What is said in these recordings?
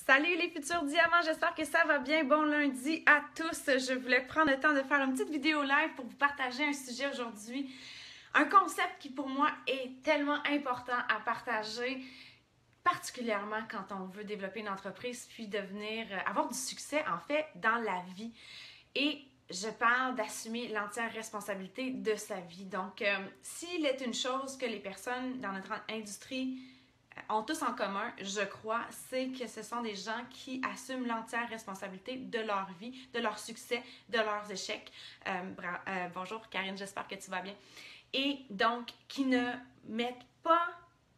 Salut les futurs diamants, j'espère que ça va bien. Bon lundi à tous. Je voulais prendre le temps de faire une petite vidéo live pour vous partager un sujet aujourd'hui. Un concept qui pour moi est tellement important à partager, particulièrement quand on veut développer une entreprise puis avoir du succès en fait dans la vie. Et je parle d'assumer l'entière responsabilité de sa vie. Donc, s'il est une chose que les personnes dans notre industrie ont tous en commun, je crois, c'est que ce sont des gens qui assument l'entière responsabilité de leur vie, de leur succès, de leurs échecs. Bonjour Karine, j'espère que tu vas bien. Et donc, qui ne mettent pas,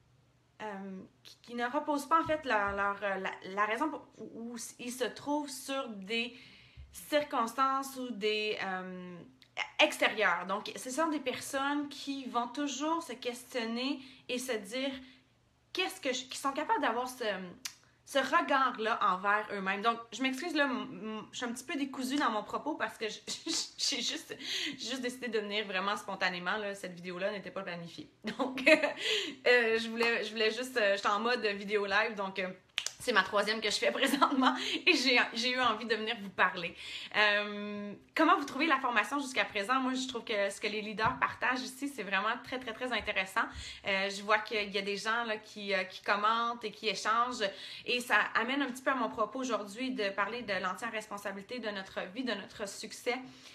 qui ne reposent pas en fait la raison où ils se trouvent sur des circonstances ou des extérieures. Donc, ce sont des personnes qui vont toujours se questionner et se dire qui sont capables d'avoir ce regard-là envers eux-mêmes. Donc, je m'excuse, là, je suis un petit peu décousue dans mon propos parce que j'ai juste décidé de venir vraiment spontanément. Là, cette vidéo-là n'était pas planifiée. Donc, je voulais juste... j'étais en mode vidéo live, donc... c'est ma troisième que je fais présentement et j'ai eu envie de venir vous parler. Comment vous trouvez la formation jusqu'à présent? Moi, je trouve que ce que les leaders partagent ici, c'est vraiment très, très, très intéressant. Je vois qu'il y a des gens là, qui commentent et qui échangent et ça amène un petit peu à mon propos aujourd'hui de parler de l'entière responsabilité de notre vie, de notre succès.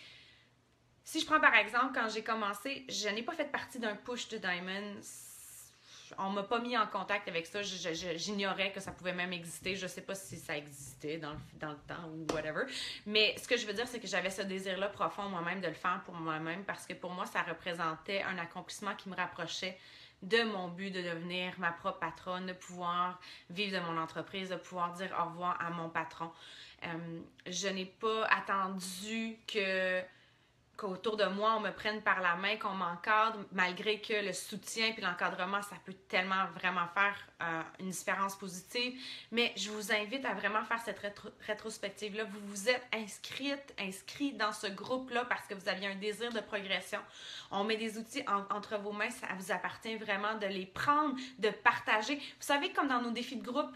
Si je prends par exemple, quand j'ai commencé, je n'ai pas fait partie d'un push to diamond. On m'a pas mis en contact avec ça. J'ignorais que ça pouvait même exister. Je sais pas si ça existait dans le temps ou whatever. Mais ce que je veux dire, c'est que j'avais ce désir-là profond moi-même de le faire pour moi-même parce que pour moi, ça représentait un accomplissement qui me rapprochait de mon but de devenir ma propre patronne, de pouvoir vivre de mon entreprise, de pouvoir dire au revoir à mon patron. Je n'ai pas attendu qu'autour de moi, on me prenne par la main, qu'on m'encadre, malgré que le soutien et l'encadrement, ça peut tellement vraiment faire une différence positive. Mais je vous invite à vraiment faire cette rétrospective-là. Vous vous êtes inscrit dans ce groupe-là parce que vous aviez un désir de progression. On met des outils entre vos mains, ça vous appartient vraiment de les prendre, de partager. Vous savez, comme dans nos défis de groupe,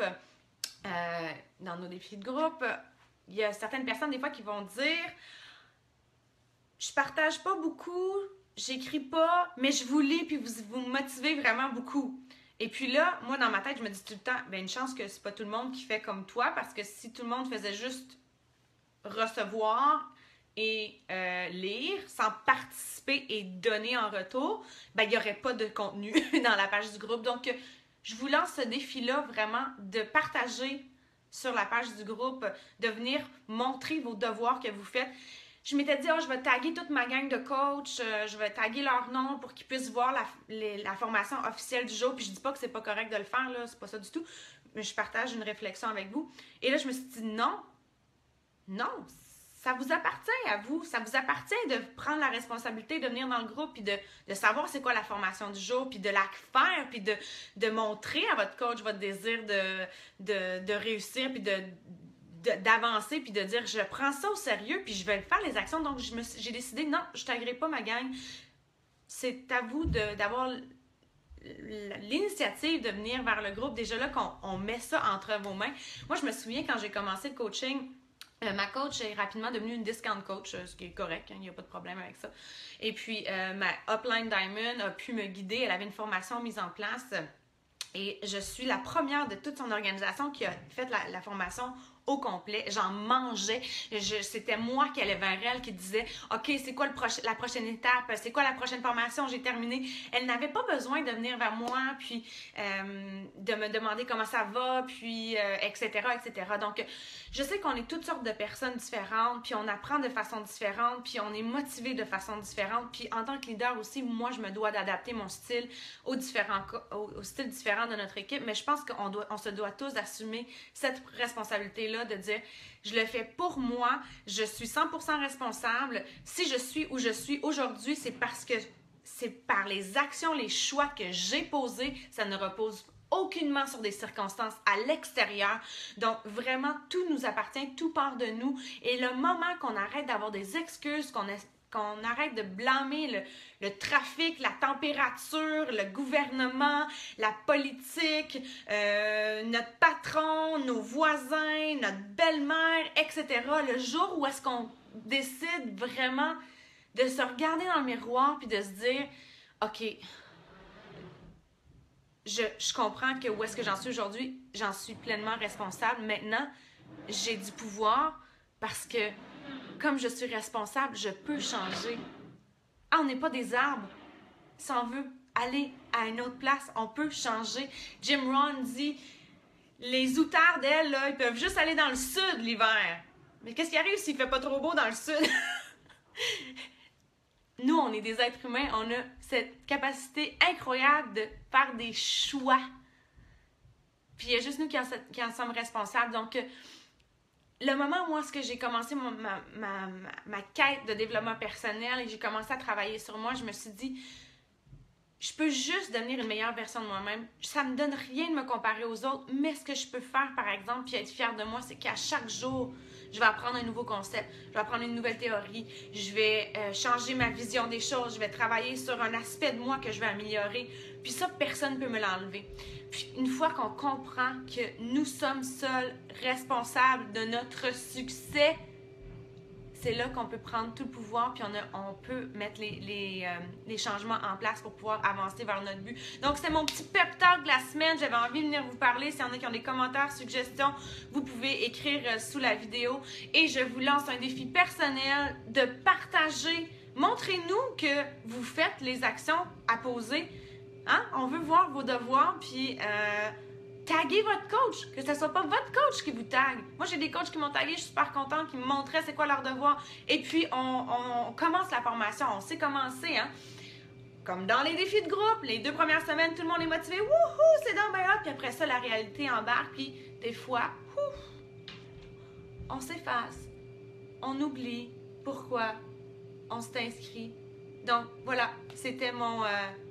il y a certaines personnes des fois qui vont dire... je partage pas beaucoup, j'écris pas, mais je vous lis puis vous me motivez vraiment beaucoup. Et puis là, moi dans ma tête, je me dis tout le temps, ben une chance que c'est pas tout le monde qui fait comme toi, parce que si tout le monde faisait juste recevoir et lire sans participer et donner en retour, ben il n'y aurait pas de contenu dans la page du groupe. Donc, je vous lance ce défi-là vraiment de partager sur la page du groupe, de venir montrer vos devoirs que vous faites. Je m'étais dit, je vais taguer toute ma gang de coachs, je vais taguer leur nom pour qu'ils puissent voir la formation officielle du jour. Puis je dis pas que c'est pas correct de le faire, là, c'est pas ça du tout. Mais je partage une réflexion avec vous. Et là, je me suis dit, non, ça vous appartient à vous. Ça vous appartient de prendre la responsabilité de venir dans le groupe puis de savoir c'est quoi la formation du jour, puis de la faire, puis de montrer à votre coach votre désir de réussir, puis d'avancer puis de dire je prends ça au sérieux puis je vais faire les actions. Donc j'ai décidé non, je ne taguerai pas ma gang. C'est à vous d'avoir l'initiative de venir vers le groupe. Déjà là qu'on met ça entre vos mains. Moi je me souviens quand j'ai commencé le coaching, ma coach est rapidement devenue une discount coach, ce qui est correct, il n'y a pas de problème avec ça. Et puis ma Upline Diamond a pu me guider, elle avait une formation mise en place et je suis la première de toute son organisation qui a fait la formation au complet. J'en mangeais. C'était moi qui allais vers elle, qui disait « OK, c'est quoi la prochaine étape? C'est quoi la prochaine formation? J'ai terminé. » Elle n'avait pas besoin de venir vers moi, puis de me demander comment ça va, puis etc., etc. Donc, je sais qu'on est toutes sortes de personnes différentes, puis on apprend de façon différente, puis on est motivé de façon différente. Puis en tant que leader aussi, moi, je me dois d'adapter mon style au style différent de notre équipe, mais je pense qu'on se doit tous assumer cette responsabilité-là de dire je le fais pour moi, je suis 100% responsable. Si je suis où je suis aujourd'hui, c'est parce que c'est par les actions, les choix que j'ai posés, ça ne repose aucunement sur des circonstances à l'extérieur. Donc vraiment, tout nous appartient, tout part de nous. Et le moment qu'on arrête d'avoir des excuses, qu'on qu'on arrête de blâmer le trafic, la température, le gouvernement, la politique, notre patron, nos voisins, notre belle-mère, etc. Le jour où est-ce qu'on décide vraiment de se regarder dans le miroir puis de se dire « OK, je comprends que où est-ce que j'en suis aujourd'hui, j'en suis pleinement responsable. Maintenant, j'ai du pouvoir parce que comme je suis responsable, je peux changer. Ah, on n'est pas des arbres. Si on veut aller à une autre place, on peut changer. Jim Rohn dit, les outardes, elles, là, ils peuvent juste aller dans le sud l'hiver. Mais qu'est-ce qui arrive s'il ne fait pas trop beau dans le sud? Nous, on est des êtres humains, on a cette capacité incroyable de faire des choix. Puis il y a juste nous qui en sommes responsables. Donc, le moment où moi, j'ai commencé ma quête de développement personnel et que j'ai commencé à travailler sur moi, je me suis dit, je peux juste devenir une meilleure version de moi-même. Ça ne me donne rien de me comparer aux autres, mais ce que je peux faire, par exemple, puis être fière de moi, c'est qu'à chaque jour, je vais apprendre un nouveau concept, je vais apprendre une nouvelle théorie, je vais changer ma vision des choses, je vais travailler sur un aspect de moi que je vais améliorer. Puis ça, personne ne peut me l'enlever. Puis une fois qu'on comprend que nous sommes seuls responsables de notre succès, c'est là qu'on peut prendre tout le pouvoir puis on peut mettre les changements en place pour pouvoir avancer vers notre but. Donc, c'est mon petit pep talk de la semaine. J'avais envie de venir vous parler. S'il y en a qui ont des commentaires, suggestions, vous pouvez écrire sous la vidéo. Et je vous lance un défi personnel de partager. Montrez-nous que vous faites les actions à poser. Hein? On veut voir vos devoirs, puis taguez votre coach, que ce ne soit pas votre coach qui vous tague. Moi, j'ai des coachs qui m'ont tagué, je suis super contente, qui me montraient c'est quoi leur devoir. Et puis, on commence la formation, on sait commencer, hein? Comme dans les défis de groupe, les 2 premières semaines, tout le monde est motivé, wouhou, c'est dans bien hot, puis après ça, la réalité embarque, puis des fois, on s'efface, on oublie pourquoi on s'est inscrit. Donc, voilà, c'était mon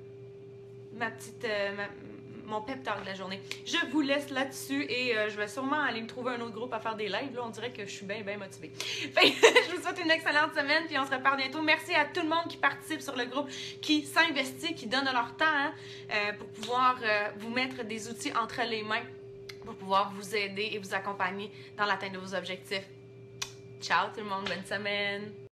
pep talk de la journée. Je vous laisse là-dessus et je vais sûrement aller me trouver un autre groupe à faire des lives. Là, on dirait que je suis bien motivée. Fait, je vous souhaite une excellente semaine puis on se reparle bientôt. Merci à tout le monde qui participe sur le groupe, qui s'investit, qui donne leur temps pour pouvoir vous mettre des outils entre les mains pour pouvoir vous aider et vous accompagner dans l'atteinte de vos objectifs. Ciao tout le monde, bonne semaine!